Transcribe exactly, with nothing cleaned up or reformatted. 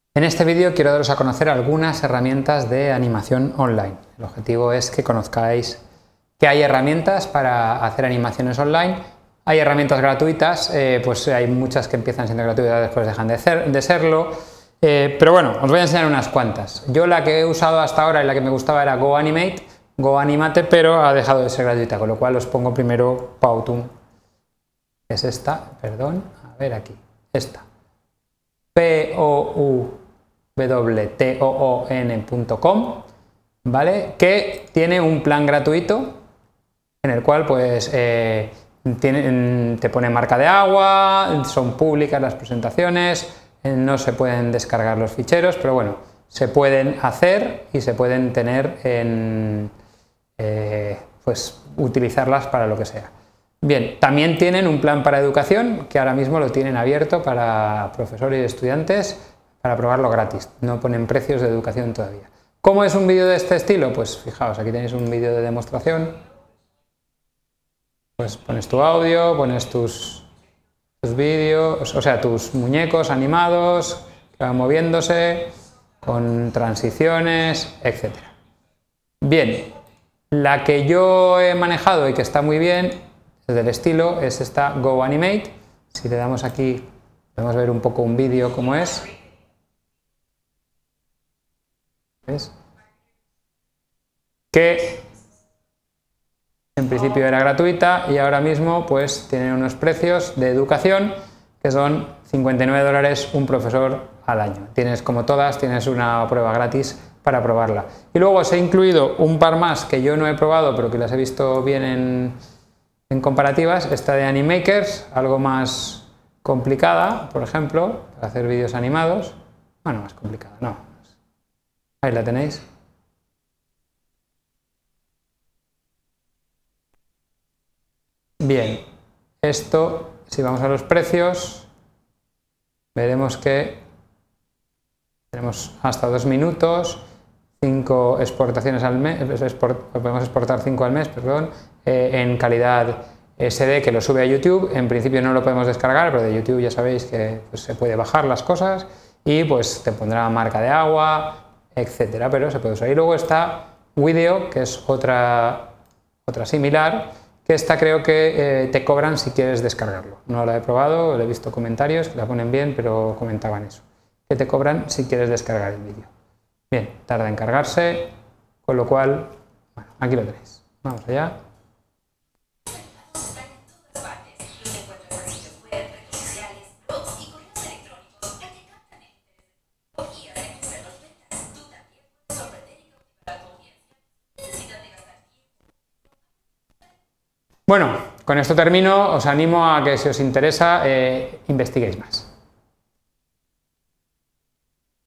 En este vídeo quiero daros a conocer algunas herramientas de animación online. El objetivo es que conozcáis que hay herramientas para hacer animaciones online. Hay herramientas gratuitas, eh, pues hay muchas que empiezan siendo gratuitas, después dejan de, ser, de serlo. Eh, pero bueno, os voy a enseñar unas cuantas. Yo la que he usado hasta ahora y la que me gustaba era GoAnimate, GoAnimate, pero ha dejado de ser gratuita, con lo cual os pongo primero Powtoon. Es esta, perdón, a ver aquí, esta. P O U W T O O N punto com, ¿vale? Que tiene un plan gratuito en el cual pues eh, tiene, te pone marca de agua, son públicas las presentaciones, eh, no se pueden descargar los ficheros, pero bueno, se pueden hacer y se pueden tener en, eh, pues utilizarlas para lo que sea. Bien, también tienen un plan para educación que ahora mismo lo tienen abierto para profesores y estudiantes para probarlo gratis, no ponen precios de educación todavía. ¿Cómo es un vídeo de este estilo? Pues fijaos, aquí tenéis un vídeo de demostración, pues pones tu audio, pones tus, tus vídeos, o sea, tus muñecos animados que van moviéndose, con transiciones, etcétera. Bien, la que yo he manejado y que está muy bien del estilo es esta GoAnimate. Si le damos aquí podemos ver un poco un vídeo como es. ¿Ves? Que en principio era gratuita y ahora mismo pues tiene unos precios de educación que son cincuenta y nueve dólares un profesor al año. Tienes, como todas, tienes una prueba gratis para probarla. Y luego os he incluido un par más que yo no he probado pero que las he visto bien en En comparativas, esta de Animakers, algo más complicada, por ejemplo, para hacer vídeos animados. Bueno, más complicada, no. Ahí la tenéis. Bien, esto, si vamos a los precios, veremos que tenemos hasta dos minutos, cinco exportaciones al mes, podemos exportar cinco al mes, perdón, eh, en calidad S D que lo sube a YouTube. En principio no lo podemos descargar, pero de YouTube ya sabéis que pues, se puede bajar las cosas y pues te pondrá marca de agua, etcétera, pero se puede usar. Y luego está Video, que es otra, otra similar, que esta creo que eh, te cobran si quieres descargarlo. No la he probado, le he visto comentarios que la ponen bien, pero comentaban eso, que te cobran si quieres descargar el vídeo. Bien, tarda en cargarse, con lo cual, bueno, aquí lo tenéis. Vamos allá. Bueno, con esto termino. Os animo a que si os interesa, eh, investiguéis más.